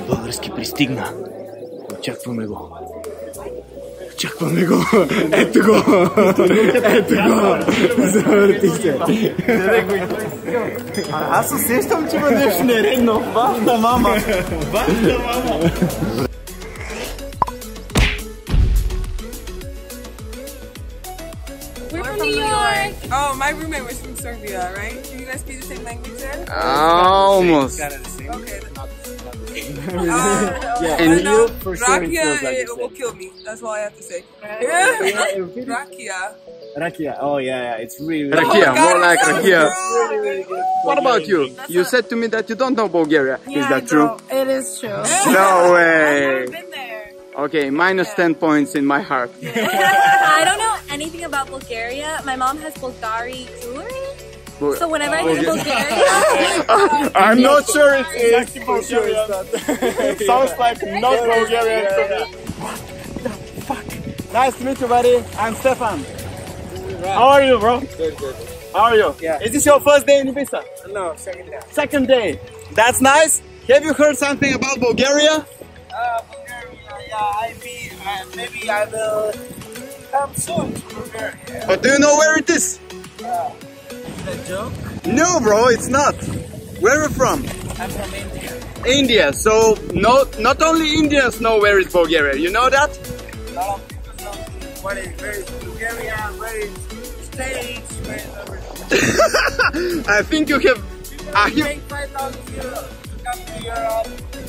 Български пристигна. Очакваме го. Очакваме го. Ето го. Ето го. Завърти се. Аз усещам, че има нещо нередно. Вашата мама. Вашата мама. We're from New York. Oh, my roommate was from Serbia, right? Do you guys speak the same language then? Almost. Okay. And you for sure Rakia will kill me. That's all I have to say. Rakia. Rakia. Oh yeah, it's really. Rakia, more like Rakia. What about you? That's You said to me that you don't know Bulgaria. Is that true? It is true. No I've way. never been there. Okay, minus 10 points in my heart. I don't know anything about Bulgaria. My mom has Bulgari jewelry. So whenever I go to Bulgaria, I'm not sure it is Bulgarian. It sounds like not Bulgarian to me. Fuck. Nice to meet you, buddy. I'm Stefan. How are you, bro? Good. How are you? Yeah. Is this your first day in Ibiza? No, second day. Second day. That's nice. Have you heard something about Bulgaria? Bulgaria, yeah, maybe I will come soon to Bulgaria. But do you know where it is? Is that a joke? No, bro, it's not. Where are you from? I'm from India. India. So not only Indians know where is Bulgaria. You know that? A lot of people know where is Bulgaria, where is States, where is everything. I think you have. You pay 5,000 euros to come to Europe.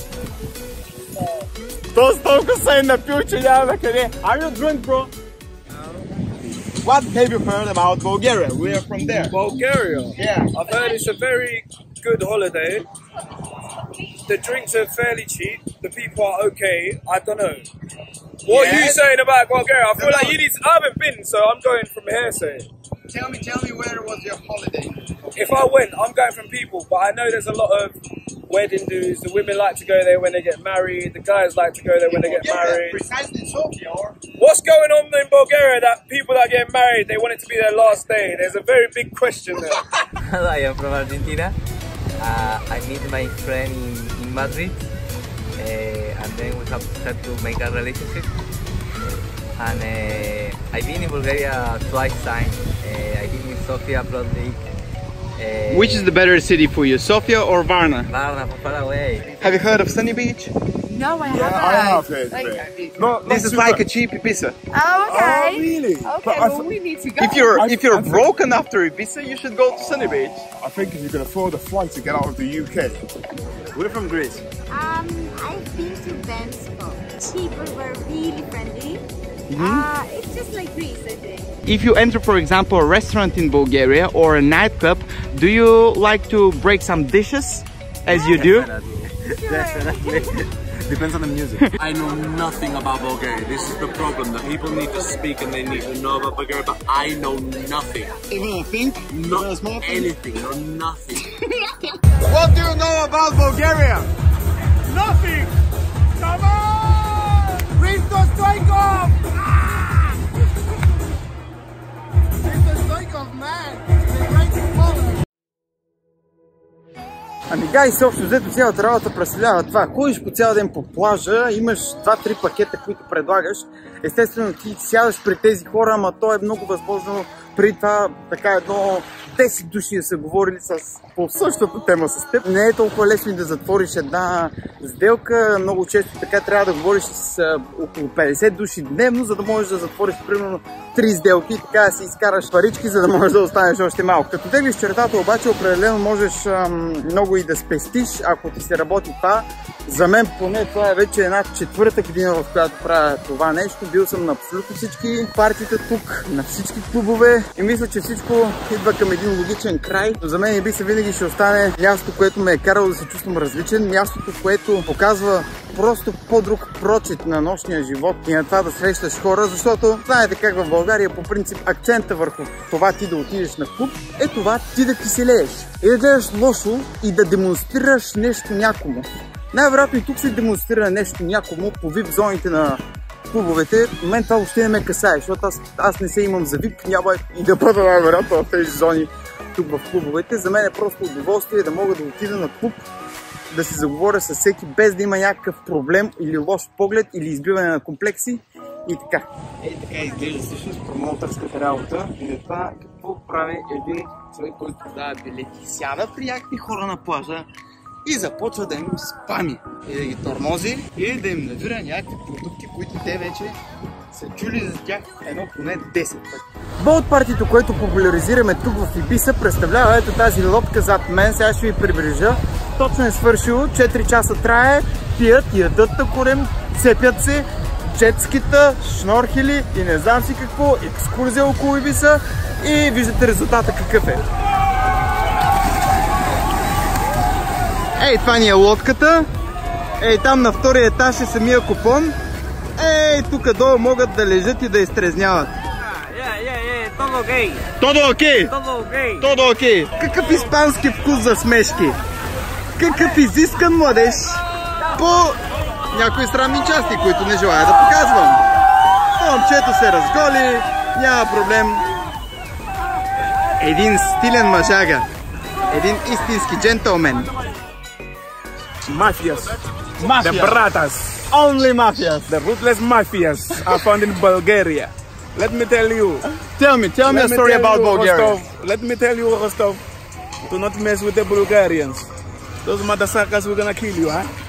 Този толкова се е напил, че няма на къде. Are you drunk, bro? No. What have you heard about Bulgaria? We are from there. Bulgaria? Yeah. I've heard it's a very good holiday. The drinks are fairly cheap. The people are okay. I don't know. What are you saying about Bulgaria? I feel like you need to, I haven't been, so I'm going from hearsay. Tell me where was your holiday? If I went, I'm going from people, but I know there's a lot of wedding dues. The women like to go there when they get married. The guys like to go there when they get married. Precisely Sofia, or? What's going on in Bulgaria that people that get married, they want it to be their last day? There's a very big question there. I am from Argentina. I meet my friend in Madrid, and then we have started to make a relationship. And I've been in Bulgaria twice times. I've been in Sofia, probably. Which is the better city for you, Sofia or Varna? Varna, far away. Have you heard of Sunny Beach? no, I haven't. I have it. This is like a cheap Ibiza. Oh, okay. Oh, really? Okay, well, we need to go. If you're broken after Ibiza, you should go to Sunny Beach. I think if you can afford a flight to get out of the UK. We're from Greece. I've been to Bensko. People were really friendly. It's just like Greece, I think. If you enter, for example, a restaurant in Bulgaria or a nightclub, do you like to break some dishes, as you do? Definitely. Depends on the music. I know nothing about Bulgaria. This is the problem. The people need to speak and they need to know about Bulgaria, but I know nothing. Even a thing? Not anything or nothing. What do you know about Bulgaria? Nothing! Come on! Risto Stoikov! Risto Stoikov, man! He's a great footballer! Ами гайс, общо взето цялата работа представлява това. Ходиш по цял ден по плажа, имаш 2-3 пакета, които предлагаш. Естествено ти сядаш при тези хора, ама то е много възможно преди това така едно 10 души да са говорили по същата тема с теб. Не е толкова лесно и да затвориш една сделка. Много често така трябва да говориш с около 50 души дневно, за да можеш да затвориш примерно 3 сделки и така да си изкараш парички, за да можеш да останеш още малко. Като теглиш чертата обаче, определено можеш много и да спестиш, ако ти се работи това. За мен поне това е вече една 4-та година, в която правя това нещо. Бил съм на абсолютно всички партита тук, на всички клубове и мисля, че всичко идва към един логичен край. Но за мен Ibiza винаги ще остане място, което ме е карало да се чувствам различен, мястото, което показва просто по-друг прочит на нощния живот и на това да срещаш хора, защото знаете как в България по принцип акцента върху това ти да отидеш на клуб е това ти да киселееш и да гледаш лошо и да демонстрираш нещо някому. Най-вероятно и тук се демонстрира нещо някому по VIP зоните на клубовете. В мен това въобще не ме касае, защото аз не се имам за VIP, няма и да бъда най-вероятно в тези зони тук в клубовете. За мен е просто удоволствие да мога да отида на клуб, да се заговоря с всеки без да има някакъв проблем или лош поглед или избиване на комплекси и така. Така изглежда всъщност промоутърската работа и това какво прави един човек, който продава билети. Сяда при някакви хора на плажа и започва да им спами и да ги тормози или да им навира някакви продукти, които те вече са чули за тях едно поне 10 пъти. Boat партито, което популяризираме тук в Ибиса, представлява ето тази лодка зад мен. Сега ще ви приближа. Точно е свършило, 4 часа трае, пият, ядат на корем, цепят се, джетскита, шнорхели и не знам си какво, екскурзия около Ибиса и виждате резултата какъв е. Ей, това ни е лодката. Ей, там на втория етаж е самия купон. Ей, тук долу могат да лежат и да изтрезняват. Todo ok. Todo ok? Todo ok. Todo ok. Какъв испански вкус за смешки. Какъв изискан младеж по някои срамни части, които не желая да показвам. Момчето се разголи, няма проблем. Един стилен мъжага. Един истински джентълмен. Mafias. Mafias. The bratas. Only mafias. The ruthless mafias are found in Bulgaria. Let me tell you. Tell me a story about Bulgaria. Rostov, let me tell you, Rostov, do not mess with the Bulgarians. Those motherfuckers, we're gonna kill you, huh?